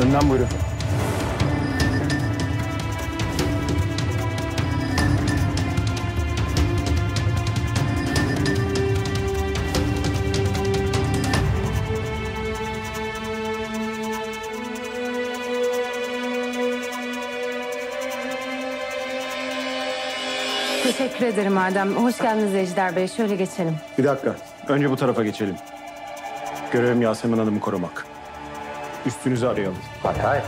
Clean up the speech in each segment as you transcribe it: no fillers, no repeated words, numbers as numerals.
Önden buyurun. Teşekkür ederim Adem. Hoş geldiniz Ejder Bey. Şöyle geçelim. Bir dakika. Önce bu tarafa geçelim. Görevim Yasemin Hanım'ı korumak. Üstünüzü arayalım. Hay hay.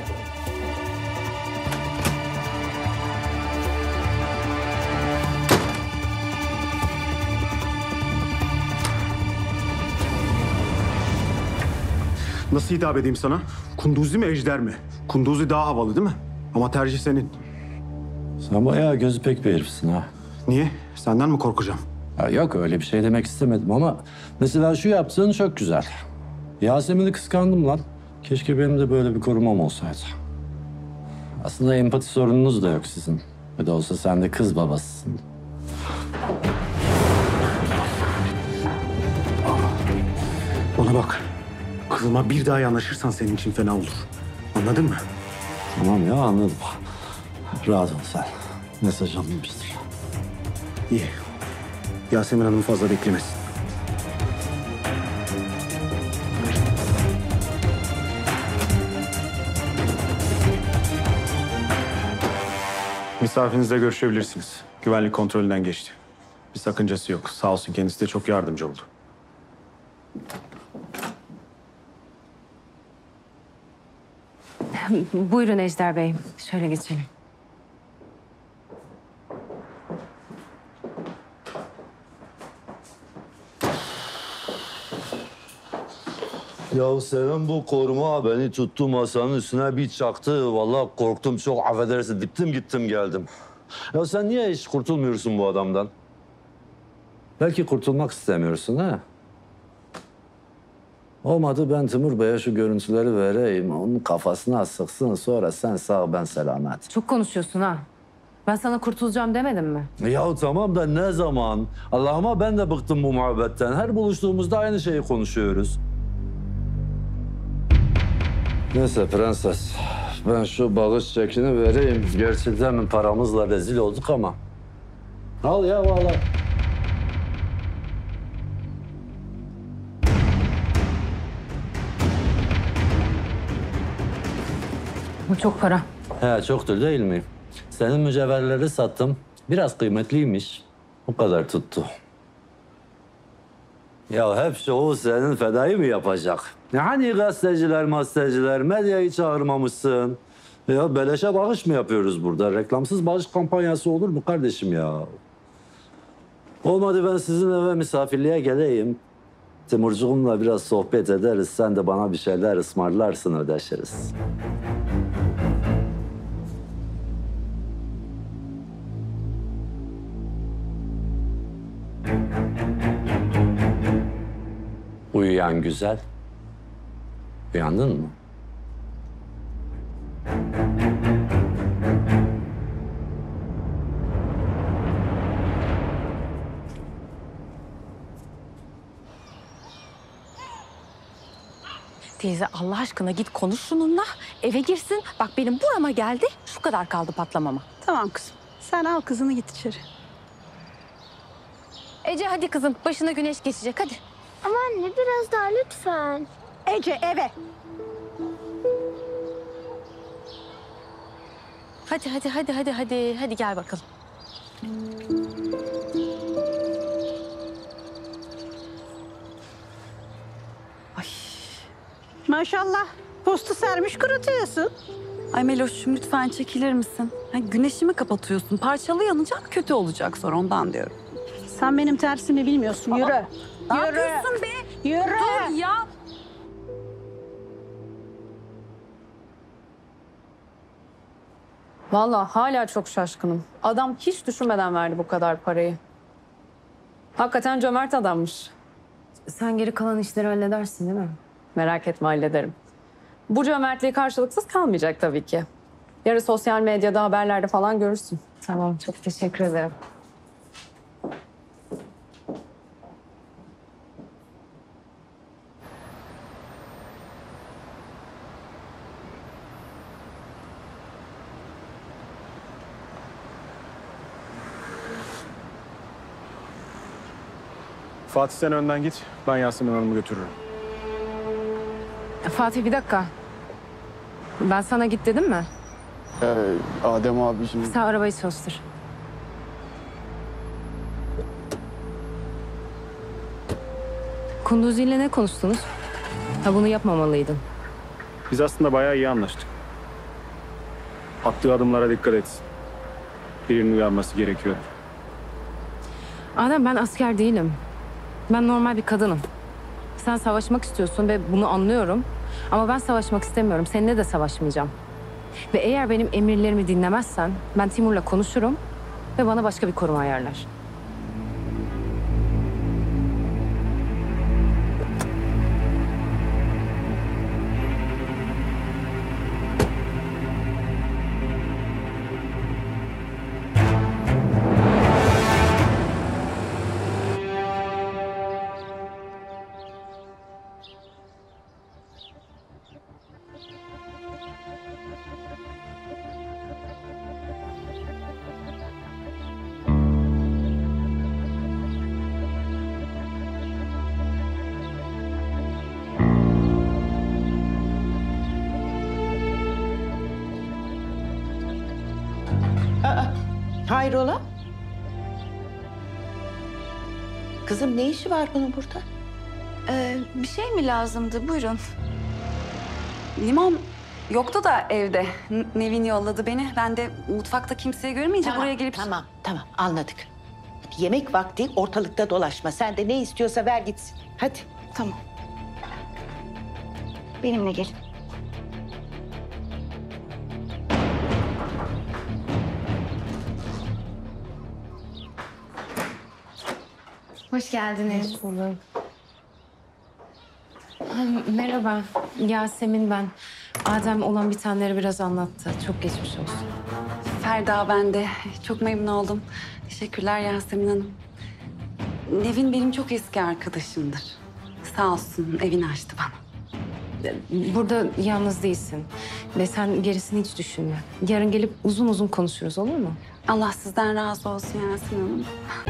Nasıl hitap edeyim sana? Kunduzi mi, Ejder mi? Kunduzi daha havalı değil mi? Ama tercih senin. Sen bayağı gözü pek bir herifsin ha. Niye? Senden mi korkacağım? Ya yok öyle bir şey demek istemedim ama mesela şu yaptığın çok güzel. Yasemin'i kıskandım lan. Keşke benim de böyle bir korumam olsaydı. Aslında empati sorununuz da yok sizin. Ne de olsa sen de kız babasısın. Ona bak. Kızıma bir daha yanaşırsan senin için fena olur. Anladın mı? Tamam ya anladım. Rahat ol sen. Mesaj alınmıştır. İyi. Yasemin Hanım fazla beklemesin. Misafirinizle görüşebilirsiniz. Güvenlik kontrolünden geçti. Bir sakıncası yok. Sağ olsun kendisi de çok yardımcı oldu. Buyurun Ejder Bey. Şöyle geçelim. Ya senin bu koruma beni tuttu masanın üstüne bir çaktı. Vallahi korktum çok affedersin. Diptim gittim geldim. Ya sen niye hiç kurtulmuyorsun bu adamdan? Belki kurtulmak istemiyorsun ha? Olmadı ben Timur Bey'e şu görüntüleri vereyim. Onun kafasına sıksın sonra sen sağ ben selamet. Çok konuşuyorsun ha. Ben sana kurtulacağım demedim mi? Ya tamam da ne zaman? Allah'ıma ben de bıktım bu muhabbetten. Her buluştuğumuzda aynı şeyi konuşuyoruz. Neyse prenses. Ben şu bağış çekini vereyim. Gerçi demin paramızla rezil olduk ama. Al ya vallahi. Bu çok para. He çoktur değil mi? Senin mücevherleri sattım. Biraz kıymetliymiş. O kadar tuttu. Ya hep o senin fedayı mı yapacak? Hani gazeteciler, medyayı çağırmamışsın. Ya beleşe bağış mı yapıyoruz burada? Reklamsız bağış kampanyası olur mu kardeşim ya? Olmadı ben sizin eve misafirliğe geleyim. Timurcuğumla biraz sohbet ederiz. Sen de bana bir şeyler ısmarlarsın, ödeşiriz. Uyuyan güzel. Uyandın mı? Teyze Allah aşkına git konuş şununla. Eve girsin. Bak benim burama geldi. Şu kadar kaldı patlamama. Tamam kızım. Sen al kızını git içeri. Ece hadi kızım. Başına güneş geçecek hadi. Ama anne biraz daha lütfen. Ece eve. Hadi gel bakalım. Maşallah. Postu sermiş kurutuyorsun. Ay Meloş'cum lütfen çekilir misin? Ha, güneşimi kapatıyorsun. Parçalı yanacak, kötü olacak sonra ondan diyorum. Sen benim tersimi bilmiyorsun. Yürü. Ne Yürü. yapıyorsun be? Yürü. Dur ya. Vallahi hala çok şaşkınım. Adam hiç düşünmeden verdi bu kadar parayı. Hakikaten cömert adammış. Sen geri kalan işleri halledersin değil mi? Merak etme hallederim. Bu cömertliği karşılıksız kalmayacak tabii ki. Yarın sosyal medyada, haberlerde falan görürsün. Tamam, çok teşekkür ederim. Fatih sen önden git. Ben Yasemin Hanım'ı götürürüm. Fatih bir dakika. Ben sana git dedim mi? Adem abicim. Sen arabayı çalıştır. Kunduzi ile ne konuştunuz? Ha bunu yapmamalıydın. Biz aslında bayağı iyi anlaştık. Attığı adımlara dikkat etsin. Birinin uyanması gerekiyor. Adem ben asker değilim. Ben normal bir kadınım. Sen savaşmak istiyorsun ve bunu anlıyorum. Ama ben savaşmak istemiyorum. Seninle de savaşmayacağım. Ve eğer benim emirlerimi dinlemezsen ben Timur'la konuşurum ve bana başka bir koruma ayarlar. Hayrola? Kızım ne işi var bunun burada? Bir şey mi lazımdı? Buyurun. Limon yoktu da evde. Nevin yolladı beni. Ben de mutfakta kimseyi görmeyince buraya gelip... Tamam anladık. Hadi yemek vakti ortalıkta dolaşma. Sen de ne istiyorsa ver gitsin. Hadi. Tamam. Benimle gelin. Hoş geldiniz. Hoş bulduk. Merhaba. Yasemin ben. Adem olan bitenleri biraz anlattı. Çok geçmiş olsun. Ferda ben de. Çok memnun oldum. Teşekkürler Yasemin Hanım. Nevin benim çok eski arkadaşımdır. Sağ olsun evini açtı bana. Burada yalnız değilsin. Ve sen gerisini hiç düşünme. Yarın gelip uzun uzun konuşuruz olur mu? Allah sizden razı olsun Yasemin Hanım.